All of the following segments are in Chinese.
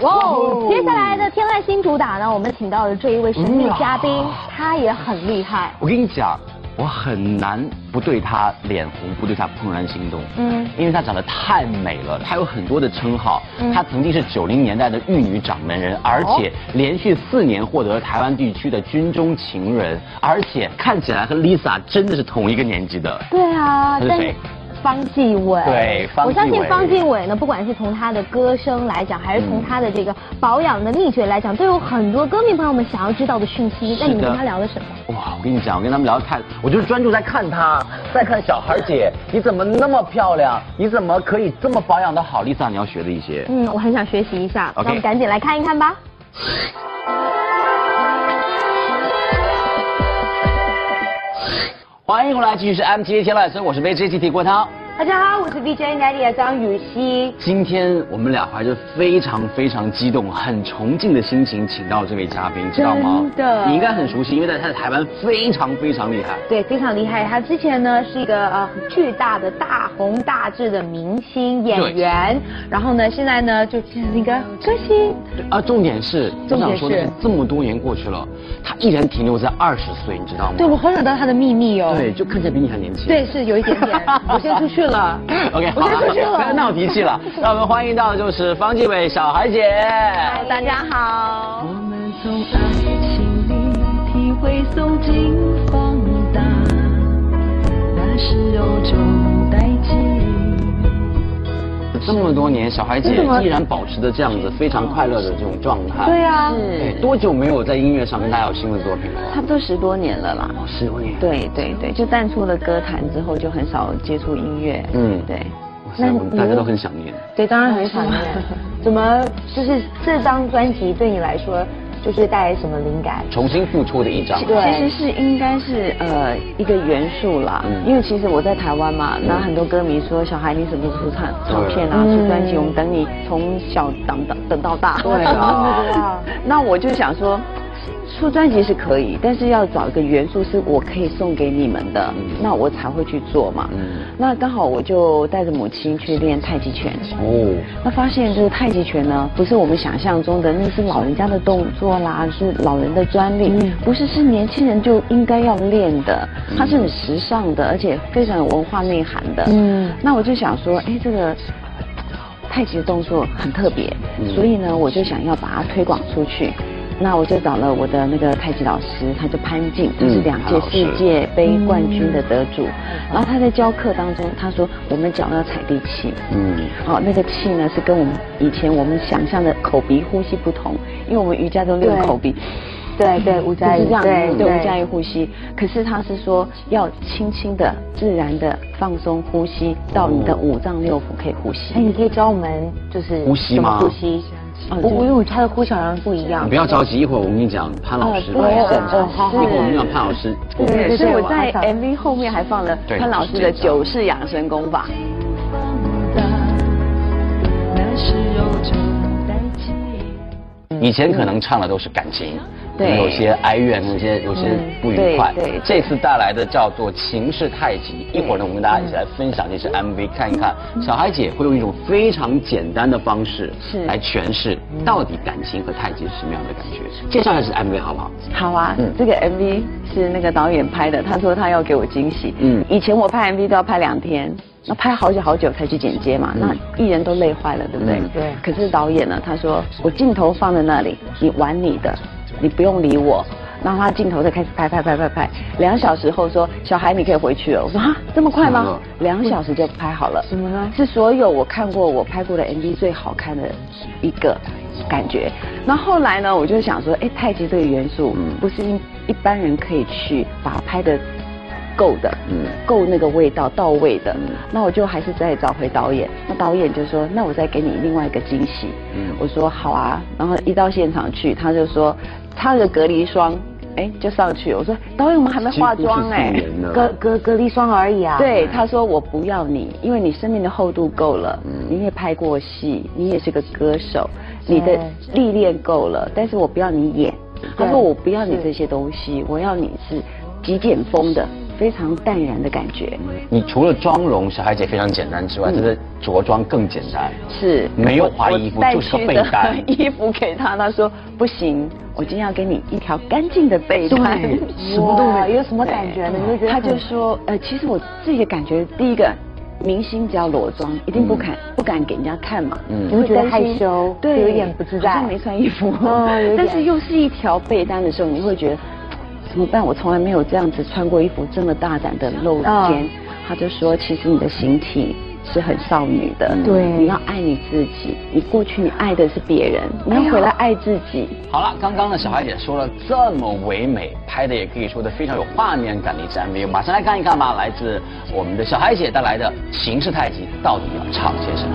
哇哦！接下来的天籁新主打呢，我们请到了这一位神秘嘉宾，他也很厉害。 我跟你讲，我很难不对她脸红，不对她怦然心动。因为她长得太美了，她有很多的称号。她曾经是90年代的玉女掌门人，而且连续4年获得了台湾地区的军中情人，而且看起来和 Lisa 真的是同一个年纪的。 对啊， 她是谁？ 方季韦， 对， 我相信方季韦呢，不管是从他的歌声来讲，还是从他的这个保养的秘诀来讲，都有很多歌迷朋友们想要知道的讯息。那你们跟他聊了什么？ 哇，我跟你讲，我跟他们聊看，我就是专注在看她，在看小孩姐，你怎么那么漂亮？你怎么可以这么保养的好 ？Lisa， 你要学的一些。 我很想学习一下， Okay. 那我们赶紧来看一看吧。 欢迎回来，继续是 MTA 天籁声，我是 VJ 郭涛。 大家好，我是 VJ Nadia 张雨绮。 今天我们俩怀着非常激动、很崇敬的心情，请到这位嘉宾，知道吗？ 真的， 你应该很熟悉，因为他在台湾非常厉害。 对，非常厉害。他之前呢是一个巨大的大红大紫的明星演员，然后呢现在呢就变成一个歌星。 重点是，我想说的是，这么多年过去了，他依然停留在20岁，你知道吗？ 对，我好想知道他的秘密哦。 对，就看起来比你还年轻。 对，是有一点点。我先出去了。 OK， 好了，不要闹脾气了。让我们欢迎到的就是方季韦小孩姐。 大家好。 我们从爱情里体会诵经放大，那是有种代际。 这么多年，小孩姐依然保持着这样子非常快乐的这种状态。 对啊， 对，多久没有在音乐上跟大家有新的作品了？ 差不多10多年了啦。 10多年。 对，就淡出了歌坛之后，就很少接触音乐。对。 那我们大家都很想念。 对，当然很想念。怎么就是这张专辑对你来说？就是带来什么灵感？ 重新复出的一张。 其实是应该是一个元素啦，因为其实我在台湾嘛，那很多歌迷说小孩你什么时候出唱片啊，出专辑，我们等你从小等到大。 对啊。 那我就想说。出专辑是可以，但是要找一个元素是我可以送给你们的，那我才会去做嘛。那刚好我就带着母亲去练太极拳。那发现这个太极拳呢，不是我们想象中的那是老人家的动作啦，是老人的专利，不是，是年轻人就应该要练的，它是很时尚的，而且非常有文化内涵的。那我就想说，这个太极的动作很特别，所以呢，我就想要把它推广出去。那我就找了我的那个太极老师，他就潘静，他是2届世界杯冠军的得主。然后他在教课当中，他说我们脚要踩地气。那个气呢是跟我们以前我们想象的口鼻呼吸不同，因为我们瑜伽都练口鼻。 对，无加一， 对，无加一呼吸。可是他是说要轻轻的、自然的放松呼吸，到你的5脏6腑可以呼吸。 你可以教我们就是呼吸吗？ 呼吸。因为他的呼吸好像不一样。 你不要着急，一会儿我跟你讲潘老师。 好， 一会儿我们讲潘老师。 对，所以我在 MV 后面还放了潘老师的9式养生功法。 以前可能唱的都是感情， 对， 有些哀怨，有些不愉快。对，这次带来的叫做《情是太极》。一会儿呢，我们跟大家一起来分享这支 MV， 看一看小孩姐会用一种非常简单的方式来诠释到底感情和太极是什么样的感觉。介绍一下这 MV 好不好？ 好啊，这个 MV 是那个导演拍的，他说他要给我惊喜。以前我拍 MV 都要拍2天。那拍好久才去剪接嘛，那艺人都累坏了，对不对？ 对。 可是导演呢，他说我镜头放在那里，你玩你的，你不用理我。然后他镜头就开始拍，2小时后说小孩你可以回去了。我说啊，这么快吗？2小时就拍好了。 什么呢？ 是所有我看过我拍过的 MV 最好看的一个感觉。那后来呢，我就想说，太极这个元素不是一般人可以去把它拍的。够的，够那个味道到位的，那我就还是再找回导演。那导演就说，那我再给你另外一个惊喜。我说好啊，然后一到现场去，他就说他的隔离霜，就上去。我说导演我们还没化妆隔离霜而已啊。 对，他说我不要你，因为你生命的厚度够了，你也拍过戏，你也是个歌手，你的历练够了，但是我不要你演。他说我不要你这些东西，我要你是极简风的。 非常淡然的感觉。 你除了妆容小孩姐非常简单之外，她的着装更简单， 是没有花衣服，就是个被单。 衣服给他，他说不行，我今天要给你一条干净的被单。 什么都没有，什么感觉呢？你会觉得他就说，其实我自己的感觉，第一个。明星只要裸妆，一定不敢给人家看嘛， 你会觉得害羞， 对， 有点不自在， 好像没穿衣服，但是又是一条被单的时候，你会觉得怎么办？我从来没有这样子穿过衣服，这么大胆的露肩。他就说，其实你的形体是很少女的， 对， 你要爱你自己。你过去你爱的是别人，你要回来爱自己。 好了，刚刚呢，小孩姐说了这么唯美，拍的也可以说的非常有画面感的一支 MV， 马上来看一看吧，来自我们的小孩姐带来的《情是太极》，到底要唱些什么？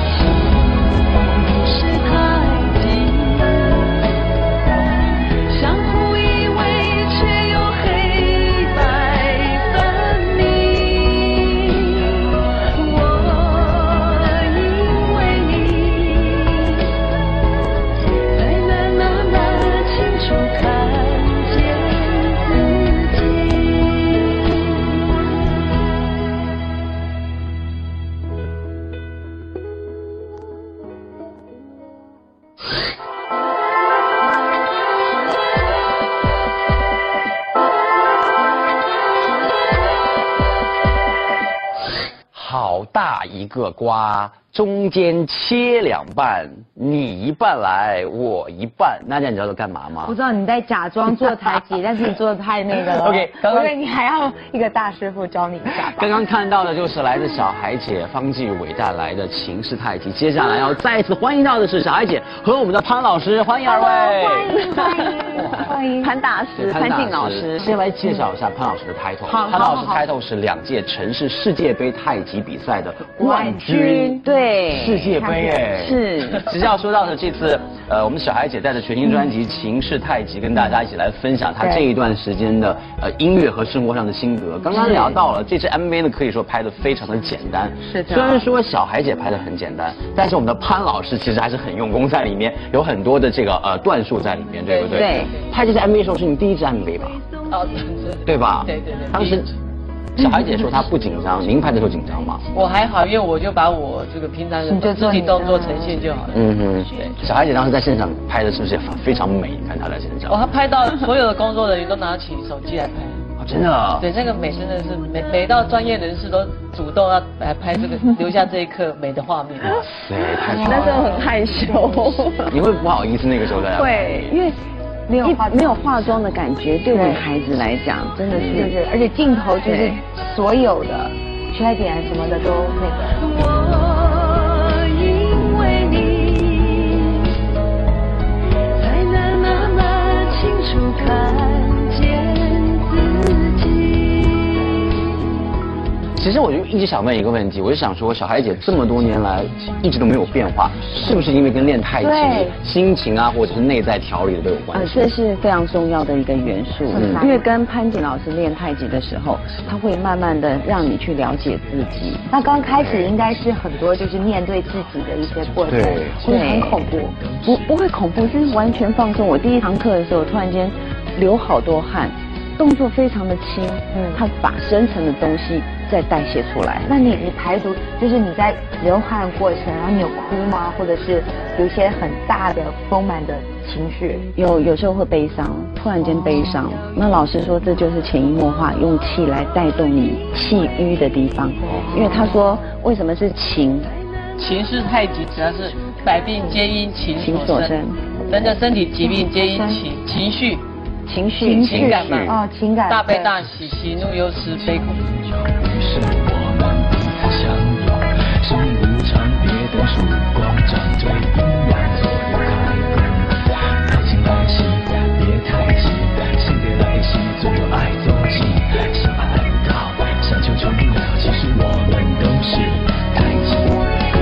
好大一个瓜，中间切两半，你一半来，我一半。娜姐，你知道在干嘛吗？ 不知道你在假装做太极，但是你做的太那个了。 OK， 我以为你还要一个大师傅教你一下。 刚刚看到的就是来自小孩姐方季伟带来的《情是太极》，接下来要再次欢迎到的是小孩姐和我们的潘老师，欢迎二位。 欢迎潘大师、潘静老师。 先来介绍一下潘老师的 title。潘老师 title 是2届城市世界杯太极比赛的冠军。 对， 世界杯哎， 是。 其实要说到的这次，我们小孩姐带着全新专辑《情是太极》，跟大家一起来分享她这一段时间的音乐和生活上的心得。刚刚聊到了这支 MV 呢，可以说拍得非常的简单。 是的。 虽然说小孩姐拍得很简单，但是我们的潘老师其实还是很用功在里面，有很多的这个段数在里面，对不对？ 对。 拍这支 MV 的时候是你第一支 MV 吧？ 哦， 对吧？ 对对对。 当时。小孩姐说她不紧张，您拍的时候紧张吗？ 我还好，因为我就把我这个平常的肢体动作呈现就好了。 嗯哼，对。小孩姐当时在现场拍的是不是也非常美？你看她在现场。 她拍到所有的工作人员都拿起手机来拍。 哦，真的。 对，这个美真的是美到专业人士都主动要来拍这个，留下这一刻美的画面。哇塞，太好了。 那时候很害羞。 你会不好意思那个时候的？ 会，因为。没有化妆的感觉，对女孩子来讲真的是， 而且镜头就是所有的缺点什么的都那个。 我因为你，才能那么清楚看见自己。 其实我就一直想问一个问题，我就想说，小孩姐这么多年来一直都没有变化，是不是因为跟练太极、心情啊，或者是内在调理的都有关系？ 这是非常重要的一个元素。因为跟潘景老师练太极的时候，他会慢慢的让你去了解自己。 那刚开始应该是很多就是面对自己的一些过程，会很恐怖。 不会恐怖，是完全放松。我第一堂课的时候，突然间流好多汗。动作非常的轻，它把深层的东西再代谢出来。 那你排毒，就是你在流汗过程，然后你有哭吗？或者是有一些很大的丰满的情绪？ 有时候会悲伤，突然间悲伤。那老师说这就是潜移默化，用气来带动你气瘀的地方。因为他说为什么是情？ 情是太极，主要是百病皆因情所生，人的身体疾病皆因情绪。情感嘛， 情感， 大悲大喜，喜怒忧思悲恐。 是我们彼此相拥，生命无常，别等曙光，张嘴阴阳左右开弓，爱情来袭，别太急，心别来袭，总有爱踪迹，相爱爱不到，山丘成不了，其实我们都是太极。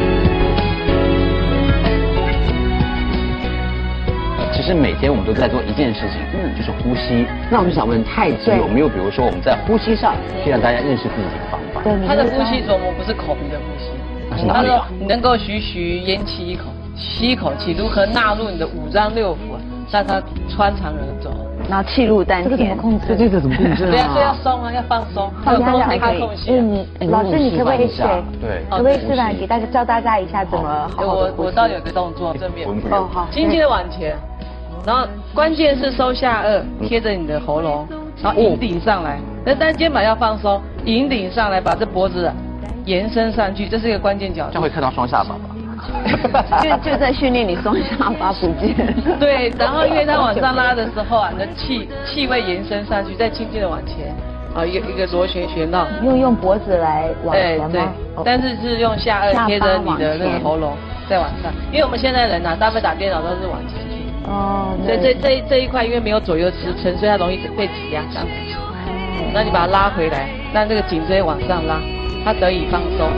其实每天我们都在做一件事情，就是呼吸。那我们想问，太极有没有，比如说我们在呼吸上可以让大家认识自己的方法？ 他的呼吸琢磨不是口鼻的呼吸， 那是哪里啊？ 你能够徐徐咽气一口，吸一口气，如何纳入你的五脏六腑，让它穿肠而走。 然后气入丹田。 这个怎么控制？ 这个怎么控制啊？ 对啊，所以要松啊，要放松， 放松才可以。 老师，你可不可以对， 可不可以示范给大家教大家一下怎么好好的呼吸？ 我倒有个动作，正面。 哦，好。 轻轻的往前，然后关键是收下颚，贴着你的喉咙，然后引顶上来。但肩膀要放松，引顶上来，把这脖子延伸上去，这是一个关键角度。 这样会看到双下巴吧？ 就在训练你双下巴不见。 对，然后因为它往上拉的时候啊，你的气会延伸上去，再轻轻的往前，一个螺旋旋绕。 用脖子来往前吗？ 对，但是是用下颚贴着你的那个喉咙再往上，因为我们现在人啊，大部分打电脑都是往前去。哦。所以这一块因为没有左右支撑，所以它容易被挤压上去。那你把它拉回来，让这个颈椎往上拉，它得以放松。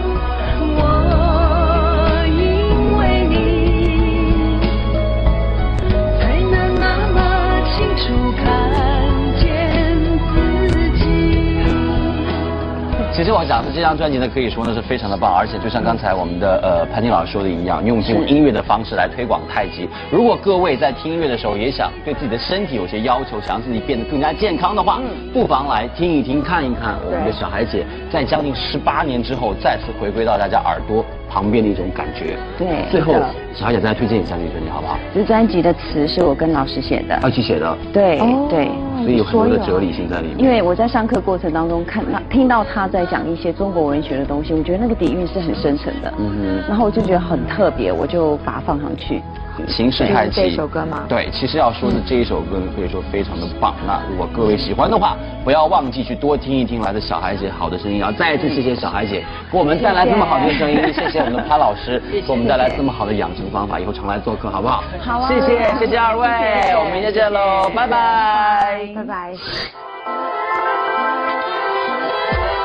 其实我讲的这张专辑呢，可以说呢是非常的棒，而且就像刚才我们的潘婷老师说的一样，用这种音乐的方式来推广太极。如果各位在听音乐的时候也想对自己的身体有些要求，想让自己变得更加健康的话，不妨来听一听、看一看我们的小孩姐在将近18年之后再次回归到大家耳朵旁边的一种感觉。 对。 最后，小孩姐再来推荐一下这个专辑好不好？ 这专辑的词是我跟老师写的， 一起写的。 对对。 所以有很多的哲理性在里面。 因为我在上课过程当中听到他在讲一些中国文学的东西，我觉得那个底蕴是很深沉的。然后我就觉得很特别，我就把它放上去。 形式太极这首歌吗？ 对，其实要说的这一首歌可以说非常的棒。那如果各位喜欢的话，不要忘记去多听一听来自小孩姐好的声音。要再一次谢谢小孩姐给我们带来这么好的声音，谢谢我们的潘老师给我们带来这么好的养生方法，以后常来做客好不好？ 好啊。 谢谢二位，我们明天见喽，拜拜， 拜拜。